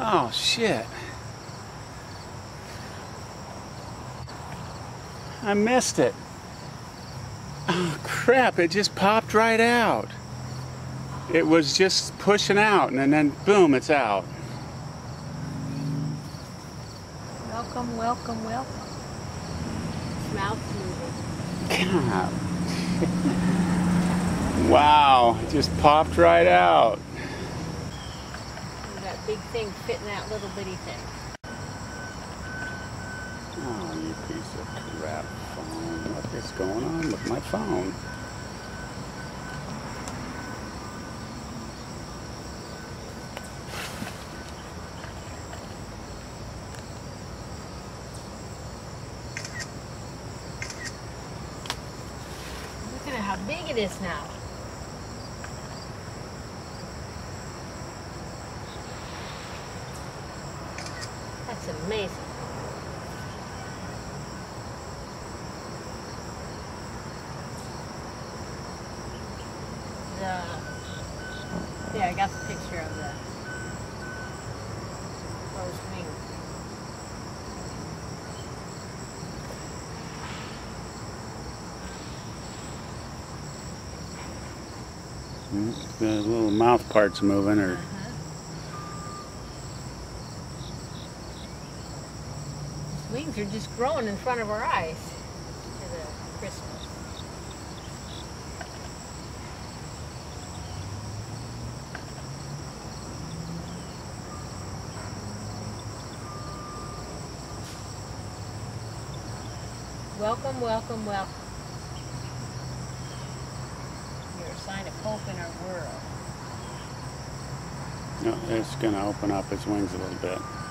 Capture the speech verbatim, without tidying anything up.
Oh, shit. I missed it. Oh, crap, it just popped right out. It was just pushing out, and then boom, it's out. Welcome, welcome, welcome. Its mouth's moving. God. Wow, it just popped right out. That big thing fitting that little bitty thing. Oh, you piece of crap phone. What is going on with my phone? Look at how big it is now. That's amazing. The, yeah, I got the picture of the closed wing. The little mouth part's moving, or Uh-huh. His wings are just growing in front of our eyes to the Christmas. Welcome, welcome, welcome. You're a sign of hope in our world. no, it's going to open up its wings a little bit.